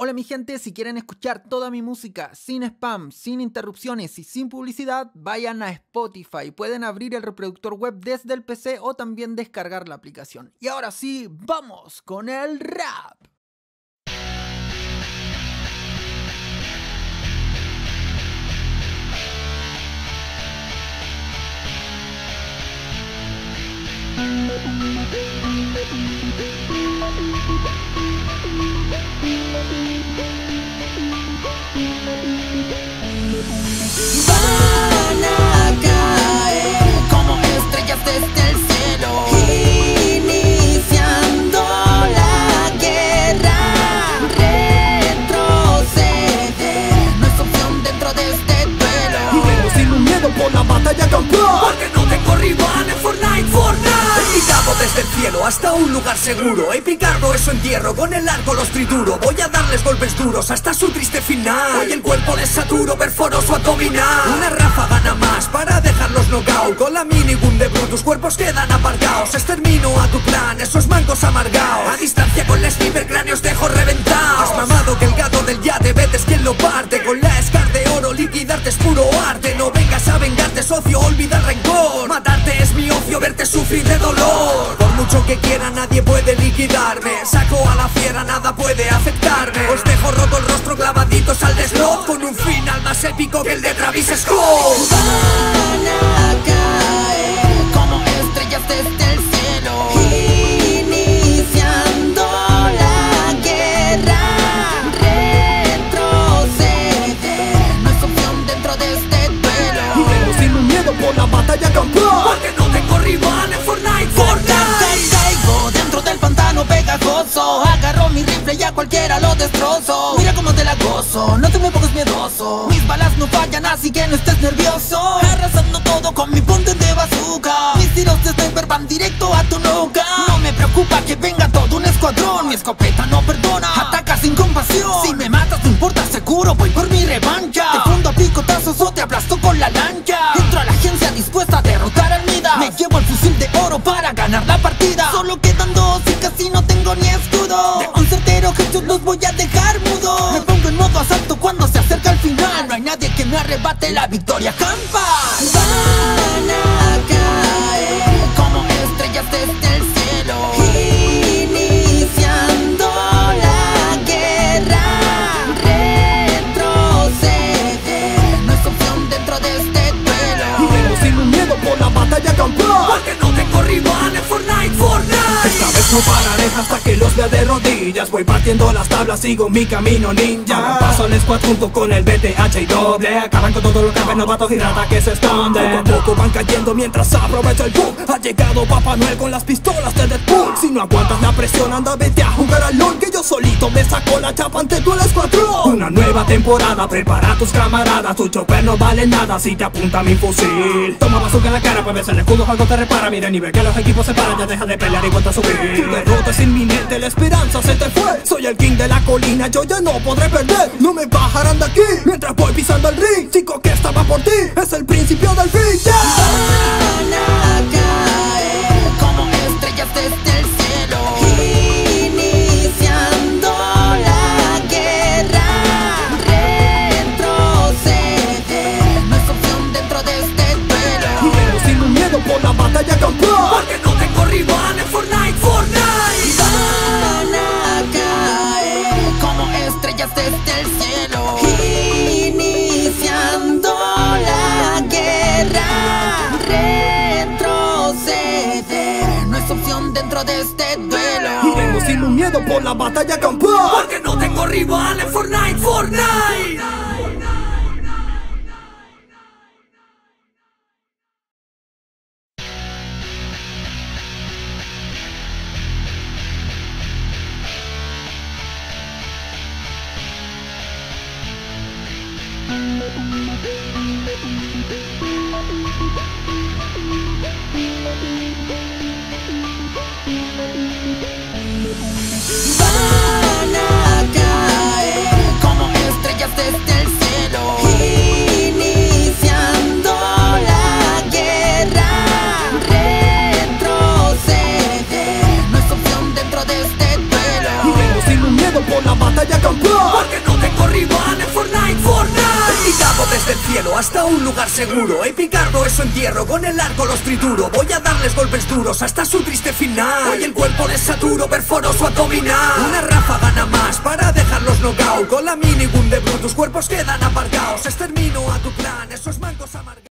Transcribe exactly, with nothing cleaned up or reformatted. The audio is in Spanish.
Hola mi gente, si quieren escuchar toda mi música sin spam, sin interrupciones y sin publicidad, vayan a Spotify. Pueden abrir el reproductor web desde el P C o también descargar la aplicación. Y ahora sí, ¡vamos con el rap! Van a caer como estrellas desde el cielo, iniciando la guerra. Retroceder no es opción dentro de este duelo. Y vengo sin un miedo por la batalla campeón, porque no tengo rival en Fortnite, Fortnite. He picado desde el cielo hasta un lugar seguro. He picado eso entierro, con el arco los trituro. Voy a darles golpes duros hasta su triste final. Hoy el cuerpo les saturo, perforo su abdominal. Una ráfaga nada más para dejarlos knockout. Con la minigun de Brutus cuerpos quedan aparcados. Extermino a tu clan, esos mancos amargados. A distancia con la sniper cráneos dejo reventados. Has mamado que el gato del yate vetes quien lo parte. Con la Scar de oro liquidarte es puro arte. No vengas a vengarte socio, olvida el rencor. Matarte es mi ocio, verte sufrir de dolor. Por mucho que quiera nadie puede liquidarme. Saco a la fiera, nada puede afectarme. Os dejo roto el rostro clavaditos al deslot, con un final más épico que el de Travis Scott. Van a caer como estrellas desde el cielo, iniciando la guerra. Retroceder no es opción dentro de este duelo. Y vengo sin un miedo por la batalla campeón, porque no tengo rival en Fortnite, Fortnite. Caigo dentro del pantano pegajoso, agarro mi rifle y a cualquiera lo destrozo. Mira cómo te la gozo, no te me pongas miedoso. Mis balas no fallan, así que no estés nervioso. Arrasando todo con mi punta de bazooka. Mis tiros de sniper van directo a tu nuca. No me preocupa que venga todo un escuadrón. Mi escopeta no perdona, ataca sin compasión. Si me matas no importa, seguro voy por mi revancha. Te fundo a picotazos o te aplasto con la lancha. Entro a la agencia dispuesta a derrotar al Midas. Me llevo el fusil de oro para ganar la partida. Solo quedan dos y casi no tengo ni escudo. De un certero headshot los voy a dejar mudos. Me pongo en modo asalto cuando se acerca el final. No hay nadie que me arrebate la victoria, campa. Van a caer como estrellas desde el cielo, iniciando la guerra. Retroceder no es opción dentro de este duelo. Y vengo sin un miedo por la batalla campeón, porque no tengo rival en Fortnite, Fortnite. Esta vez no pararé hasta que los vea de rodillas. Voy partiendo las tablas, sigo mi camino ninja. Ahora paso el squad junto con el B T H y doble. Acaban con todo lo que ven novatos y rata que se esconden. Poco a poco van cayendo mientras aprovecho el boom. Ha llegado Papá Noel con las pistolas de Deadpool. Si no aguantas la presión, anda vete a jugar al LOL, que yo solito me saco la chapa ante todo el escuadrón. Una nueva temporada, prepara a tus camaradas. Tu chopper no vale nada si te apunta mi fusil. Toma bazooka en la cara, pues el escudo algo te repara. Mira el nivel que los equipos se paran, ya deja de pelear y vuelta a subir. Tu derrota es inminente, la esperanza se te fue. Soy el king de la colina, yo ya no podré perder. No me bajarán de aquí mientras voy pisando el ring. Chico que estaba por ti, es el principio del fin, yeah. Van a caer como estrellas desde el cielo, iniciando la guerra. Retroceder no es opción dentro de este duelo. Y vengo sin un miedo por la batalla campeón, porque no tengo rival en Fortnite, Fortnite. Van a caer como estrellas desde el cielo, iniciando la guerra. Retroceder no es opción dentro de este duelo. Y vengo sin un miedo por la batalla campeón, porque no tengo rival en Fortnite, Fortnite. Van a caer como estrellas desde el cielo, iniciando la guerra. Retroceder no es opción dentro de este duelo. Y vengo sin un miedo por la batalla campeón, porque no tengo rival en Fortnite, Fortnite. Picado desde el cielo hasta un lugar seguro. He picado eso entierro, con el arco los trituro. Voy a darles golpes duros hasta su triste final. Hoy el cuerpo les saturo, perforo su abdominal. Una ráfaga nada más para dejarlos knockout. Con la minigun de Brutus, cuerpos quedan aparcados. Extermino a tu clan, esos mancos amargados.